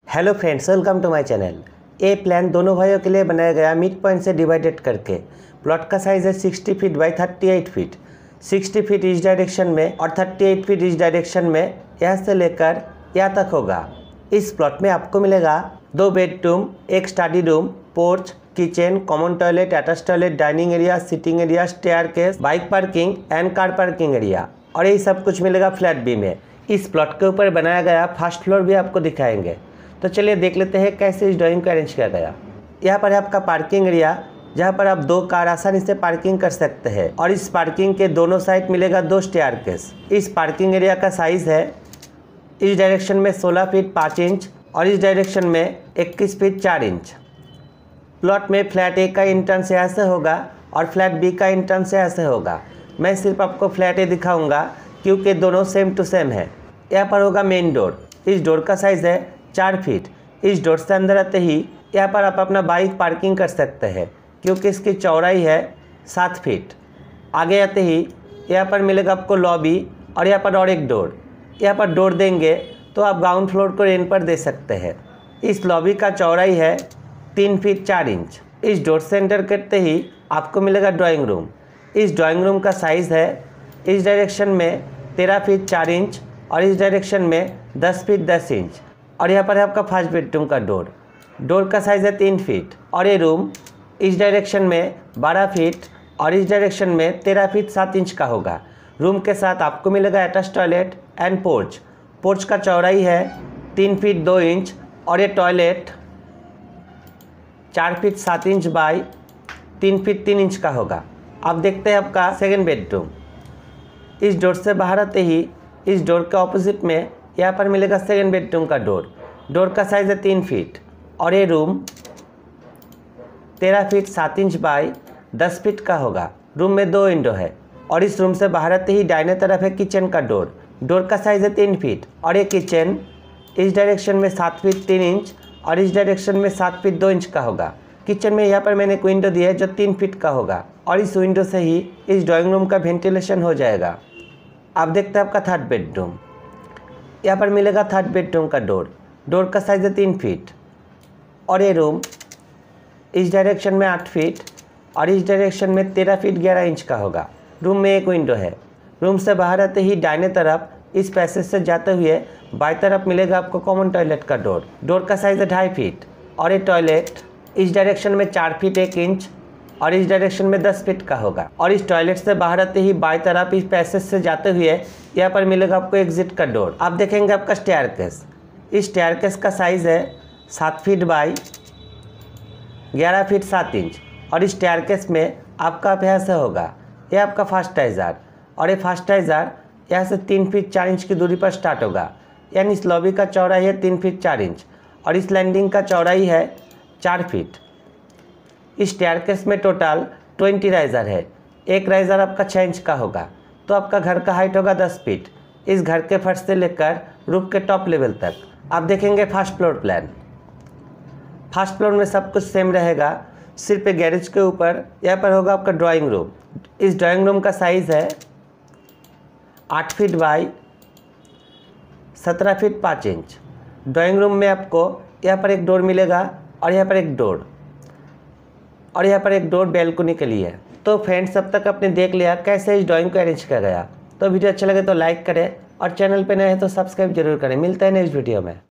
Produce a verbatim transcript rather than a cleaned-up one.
Hello friends, welcome to my channel. ये plan दोनों भाइयों के लिए बनाया गया मिड पॉइंट से डिवाइडेड करके। प्लॉट का साइज़ है sixty feet by thirty eight feet. Sixty feet इस डायरेक्शन में और थर्टी एट फीट इस डायरेक्शन में, यहाँ से लेकर यहाँ तक होगा। इस प्लॉट में आपको मिलेगा दो बेडरूम, एक study room, porch, kitchen, common toilet, attach toilet, dining area, sitting area, staircase, bike parking and car parking area, और यही सब कुछ मिलेगा फ्लैट बी में। इस प्लॉट के ऊपर बनाया गया फर्स्ट फ्लोर भी आपको दिखाएंगे। तो चलिए देख लेते हैं कैसे इस ड्राइंग को अरेंज किया गया। यहाँ पर है आपका पार्किंग एरिया, जहाँ पर आप दो कार आसानी से पार्किंग कर सकते हैं, और इस पार्किंग के दोनों साइड मिलेगा दो स्टेयरकेस। इस पार्किंग एरिया का साइज़ है इस डायरेक्शन में सोलह फीट पाँच इंच और इस डायरेक्शन में इक्कीस फीट चार इंच। प्लॉट में फ्लैट ए का एंट्रेंस यहाँ से होगा और फ्लैट बी का एंट्रेंस यहाँ से होगा। मैं सिर्फ आपको फ्लैट ए दिखाऊंगा क्योंकि दोनों सेम टू सेम है। यहाँ पर होगा मेन डोर। इस डोर का साइज़ है चार फीट। इस डोर से अंदर आते ही यहाँ पर आप अपना बाइक पार्किंग कर सकते हैं क्योंकि इसकी चौड़ाई है सात फीट। आगे आते ही यहाँ पर मिलेगा आपको लॉबी और यहाँ पर और एक डोर। यहाँ पर डोर देंगे तो आप ग्राउंड फ्लोर को रेंट पर दे सकते हैं। इस लॉबी का चौड़ाई है तीन फीट चार इंच। इस डोर से एंटर करते ही आपको मिलेगा ड्राइंग रूम। इस ड्राइंग रूम का साइज़ है इस डायरेक्शन में तेरह फीट चार इंच और इस डायरेक्शन में दस फीट दस इंच। और यहाँ पर है आपका फर्स्ट बेडरूम का डोर। डोर का साइज़ है तीन फीट और ये रूम इस डायरेक्शन में बारह फीट और इस डायरेक्शन में तेरह फीट सात इंच का होगा। रूम के साथ आपको मिलेगा attach toilet and porch. Porch का चौड़ाई है तीन फीट दो इंच और ये टॉयलेट चार फीट सात इंच बाई तीन फीट तीन इंच का होगा। अब देखते हैं आपका सेकेंड बेडरूम। इस डोर से बाहर आते ही इस डोर के ऑपोजिट में यहाँ पर मिलेगा सेकेंड बेडरूम का डोर। डोर का साइज़ है तीन फीट और ये रूम तेरह फीट सात इंच बाई दस फीट का होगा। रूम में दो विंडो है और इस रूम से बाहर आते ही दाहिने तरफ है किचन का डोर। डोर का साइज़ है तीन फीट और ये किचन इस डायरेक्शन में सात फीट तीन इंच और इस डायरेक्शन में सात फीट दो इंच का होगा। किचन में यहाँ पर मैंने एक विंडो दिया है जो तीन फीट का होगा और इस विंडो से ही इस ड्राइंग रूम का वेंटिलेशन हो जाएगा। अब देखते हैं आपका थर्ड बेडरूम। यहाँ पर मिलेगा थर्ड बेडरूम का डोर। डोर का साइज़ है तीन फीट और ये रूम इस डायरेक्शन में आठ फीट और इस डायरेक्शन में तेरह फीट ग्यारह इंच का होगा। रूम में एक विंडो है। रूम से बाहर आते ही दाहिने तरफ इस पैसेज से जाते हुए बाईं तरफ मिलेगा आपको कॉमन टॉयलेट का डोर। डोर का साइज़ है ढाई फीट और ये टॉयलेट इस डायरेक्शन में चार फीट एक इंच और इस डायरेक्शन में दस फीट का होगा। और इस टॉयलेट से बाहर आते ही बाईं तरफ इस पैसेज से जाते हुए यहाँ पर मिलेगा आपको एग्जिट का डोर। आप देखेंगे आपका स्टेयरकेस। इस स्टेयरकेस का साइज़ है सात फीट बाई ग्यारह फीट सात इंच और इस स्टेयरकेस में आपका अभ्यास होगा ये आपका फर्स्ट टाइज़र और ये फर्स्ट टाइज़र यहाँ से तीन फीट चार इंच की दूरी पर स्टार्ट होगा। यानी इस लॉबी का चौड़ाई है तीन फीट चार इंच और इस लैंडिंग का चौड़ाई है चार फीट। इस स्टेयरकेस में टोटल ट्वेंटी राइज़र है। एक राइज़र आपका छः इंच का होगा तो आपका घर का हाइट होगा दस फीट। इस घर के फर्श से लेकर रूफ के टॉप लेवल तक आप देखेंगे first floor plan. First floor में सब कुछ सेम रहेगा, सिर्फ एक गैरेज के ऊपर यहाँ पर होगा आपका ड्राइंग रूम। इस ड्राइंग रूम का साइज़ है आठ फीट बाई सत्रह फीट पाँच इंच। ड्राइंग रूम में आपको यहाँ पर एक डोर मिलेगा और यहाँ पर एक डोर और यहाँ पर एक डोर बैल्कनी के लिए। तो फ्रेंड्स, अब तक आपने देख लिया कैसे इस ड्राइंग को अरेंज किया गया। तो वीडियो अच्छा लगे तो लाइक करें और चैनल पे नए हैं तो सब्सक्राइब जरूर करें। मिलते हैं नेक्स्ट वीडियो में।